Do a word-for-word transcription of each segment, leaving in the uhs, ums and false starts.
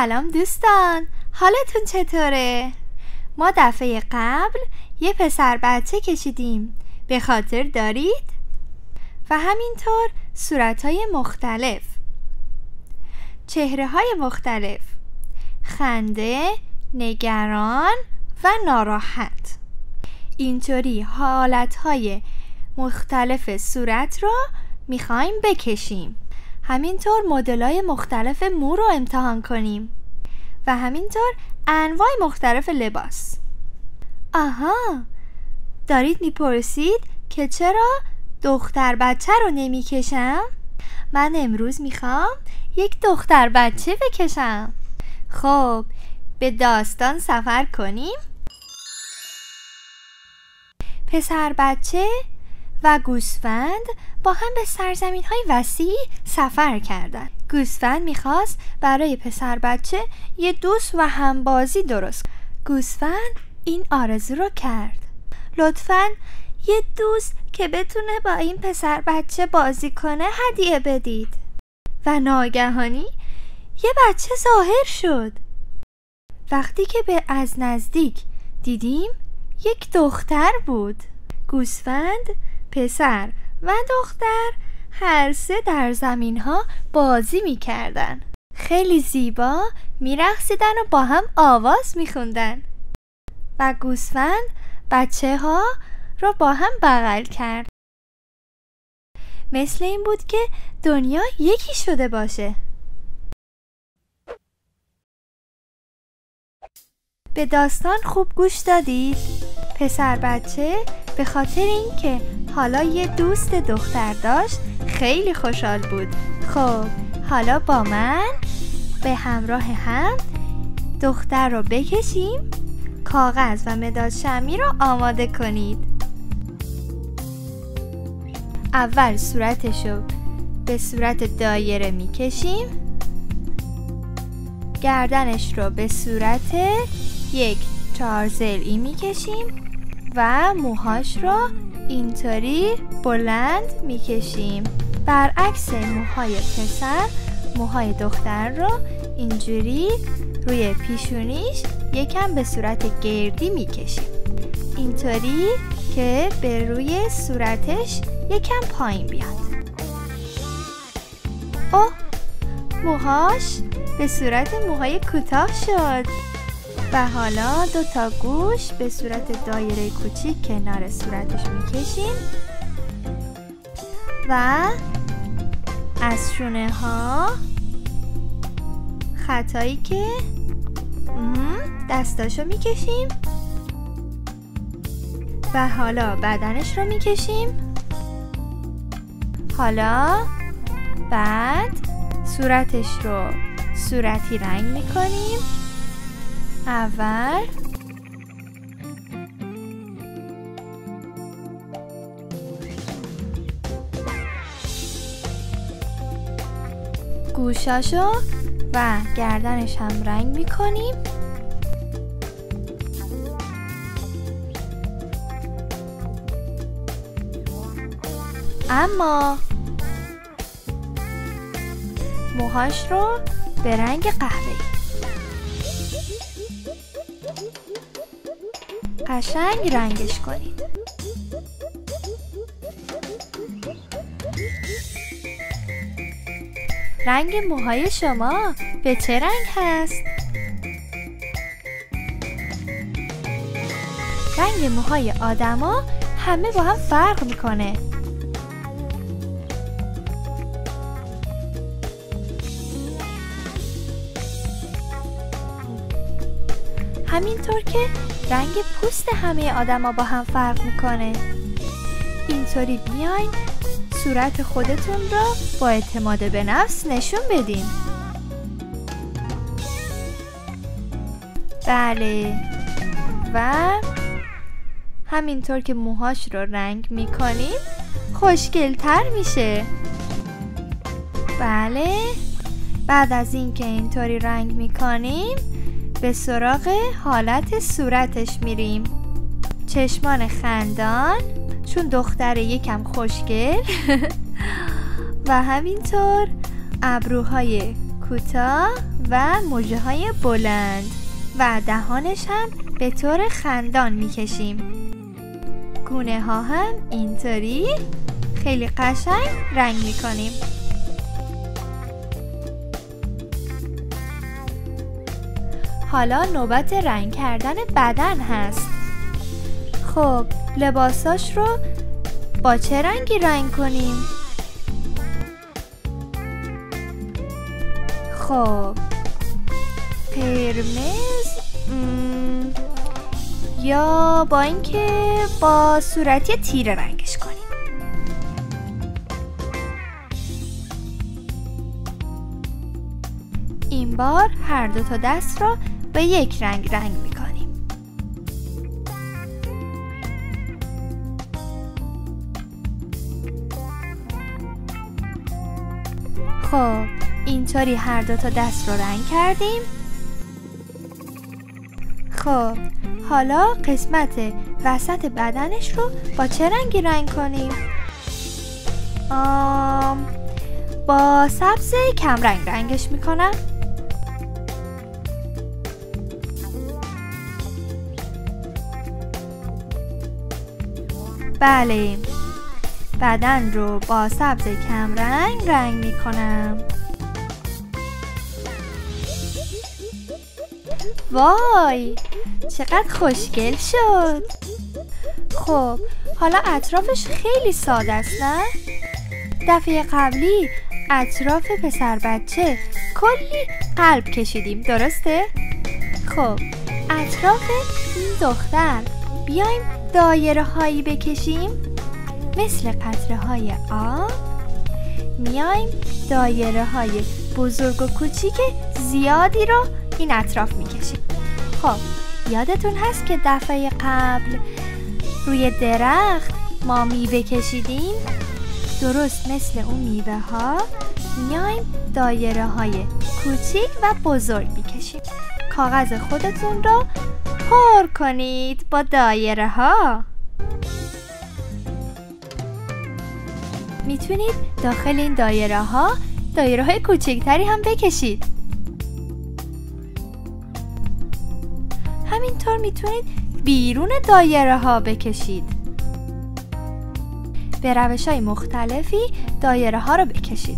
سلام دوستان، حالتون چطوره؟ ما دفعه قبل یه پسر بچه کشیدیم، به خاطر دارید؟ و همینطور صورتهای مختلف، چهره های مختلف، خنده، نگران و ناراحت. اینطوری حالتهای مختلف صورت رو میخوایم بکشیم. همینطور مدل‌های مختلف مو رو امتحان کنیم و همینطور انواع مختلف لباس. آها، دارید میپرسید که چرا دختر بچه رو نمیکشم؟ من امروز میخوام یک دختر بچه بکشم. خب به داستان سفر کنیم. پسر بچه و گوسفند با هم به سرزمین‌های وسیع سفر کردند. گوسفند میخواست برای پسر بچه یه دوست و همبازی درست کنه. گوسفند این آرزو رو کرد: لطفاً یه دوست که بتونه با این پسر بچه بازی کنه هدیه بدید. و ناگهانی یه بچه ظاهر شد. وقتی که به از نزدیک دیدیم یک دختر بود. گوسفند، پسر و دختر هر سه در زمین ها بازی می کردن. خیلی زیبا می رقصیدن و با هم آواز می خوندن. و گوسفند بچه ها رو با هم بغل کرد. مثل این بود که دنیا یکی شده باشه. به داستان خوب گوش دادید؟ پسر بچه به خاطر اینکه حالا یه دوست دختر داشت خیلی خوشحال بود. خب حالا با من به همراه هم دختر رو بکشیم. کاغذ و مداد شمعی رو آماده کنید. اول صورتش رو به صورت دایره میکشیم. گردنش رو به صورت یک چهار ضلعی میکشیم و موهاش رو اینطوری بلند میکشیم. برعکس موهای پسر، موهای دختر رو اینجوری روی پیشونیش یکم به صورت گردی میکشیم، اینطوری که به روی صورتش یکم پایین بیاد. اوه، موهاش به صورت موهای کوتاه شد. و حالا دو تا گوش به صورت دایره کوچیک کنار صورتش میکشیم و از شونه ها خطایی که دستاشو میکشیم و حالا بدنش رو میکشیم. حالا بعد صورتش رو صورتی رنگ میکنیم. اول گوشاشو و گردنش هم رنگ میکنیم. اما موهاش رو به رنگ قهوه‌ای قشنگ رنگش کنید. رنگ موهای شما به چه رنگ هست؟ رنگ موهای آدما همه با هم فرق میکنه. همینطور که رنگ پوست همه آدما با هم فرق میکنه. اینطوری بیاین صورت خودتون رو با اعتماد به نفس نشون بدین. بله، و همینطور که موهاش رو رنگ میکنیم خوشگل‌تر میشه. بله، بعد از اینکه اینطوری رنگ میکنیم به سراغ حالت صورتش میریم. چشمان خندان، چون دختر یکم خوشگل و همینطور ابروهای کوتاه و موجه های بلند و دهانش هم به طور خندان میکشیم. گونه ها هم اینطوری خیلی قشنگ رنگ میکنیم. حالا نوبت رنگ کردن بدن هست. خب لباساش رو با چه رنگی رنگ کنیم؟ خب قرمز م... یا با اینکه با صورتی تیره رنگش کنیم. این بار هر دو تا دست رو به یک رنگ رنگ میکنیم. خب اینطوری هر دو تا دست رو رنگ کردیم. خب حالا قسمت وسط بدنش رو با چه رنگی رنگ کنیم؟ آم با سبز کم رنگ رنگش میکنم. بله، بدن رو با سبز کم رنگ رنگ میکنم. وای چقدر خوشگل شد. خب حالا اطرافش خیلی ساده است نه؟ دفعه قبلی اطراف پسر بچه کلی قلب کشیدیم، درسته؟ خب اطراف این دختر بیایم دایره هایی بکشیم مثل قطره های آب. میایم دایره های بزرگ و کوچیک زیادی رو این اطراف میکشیم. خب یادتون هست که دفعه قبل روی درخت ما میوه کشیدیم؟ درست مثل اون میوه ها میایم دایره های کوچیک و بزرگ میکشیم. کاغذ خودتون رو پر کنید با دایره ها. میتونید داخل این دایره ها دایره های کوچکتری هم بکشید. همینطور میتونید بیرون دایره ها بکشید. به روش های مختلفی دایره ها رو بکشید.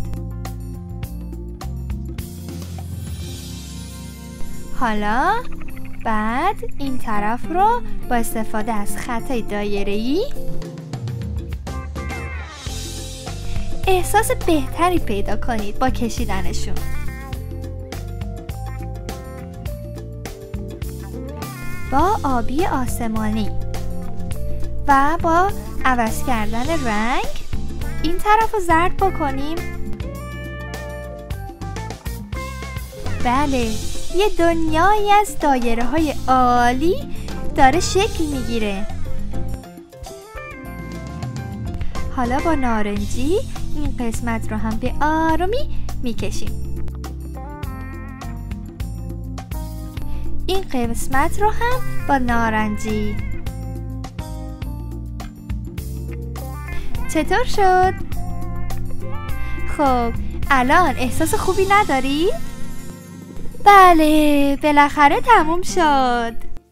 حالا بعد این طرف رو با استفاده از خطای دایره‌ای احساس بهتری پیدا کنید با کشیدنشون. با آبی آسمانی و با عوض کردن رنگ این طرف رو زرد بکنیم. بله، یه دنیایی از دایره های عالی داره شکل میگیره. حالا با نارنجی این قسمت رو هم به آرومی میکشیم. این قسمت رو هم با نارنجی. چطور شد؟ خب الان احساس خوبی نداری؟ بله، بالاخره تموم شد.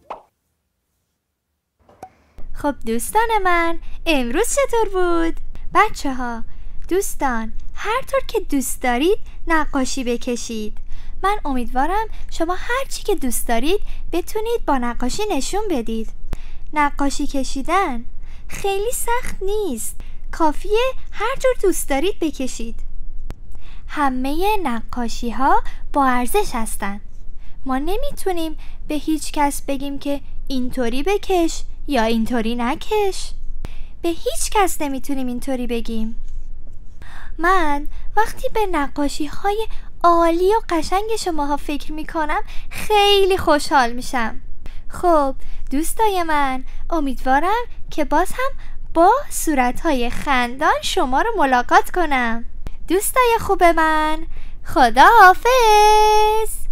خب دوستان من، امروز چطور بود؟ بچه ها، دوستان، هر طور که دوست دارید نقاشی بکشید. من امیدوارم شما هر چی که دوست دارید بتونید با نقاشی نشون بدید. نقاشی کشیدن خیلی سخت نیست. کافیه هر جور دوست دارید بکشید. همه نقاشی ها با ارزش هستن. ما نمیتونیم به هیچ کس بگیم که اینطوری بکش یا اینطوری نکش. به هیچ کس نمیتونیم اینطوری بگیم. من وقتی به نقاشی های عالی و قشنگ شماها فکر میکنم خیلی خوشحال میشم. خب دوستای من، امیدوارم که باز هم با صورتهای خندان شما رو ملاقات کنم. دوستای خوب من، خدا حافظ.